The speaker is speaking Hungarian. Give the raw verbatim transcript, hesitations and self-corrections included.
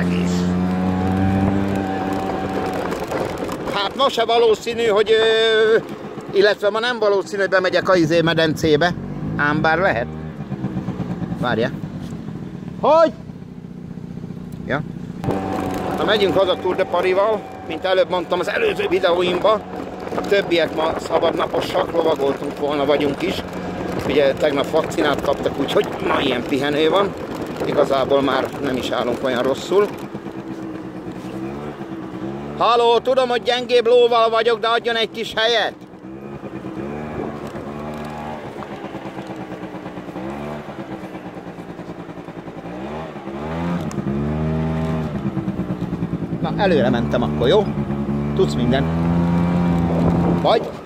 egész. Hát ma se valószínű, hogy... Illetve ma nem valószínű, hogy bemegyek a izé medencébe. Ám bár lehet. Várja. Hogy? Ja. Na megyünk haza Tour de Paris-val, mint előbb mondtam az előző videóimban. A többiek ma szabadnaposak, lovagoltunk volna, vagyunk is. Ugye tegnap vakcinát kaptak, úgyhogy ma ilyen pihenő van. Igazából már nem is állunk olyan rosszul. Halló, tudom, hogy gyengébb lóval vagyok, de adjon egy kis helyet. Na, előre mentem akkor, jó? Tudsz minden. Vagy?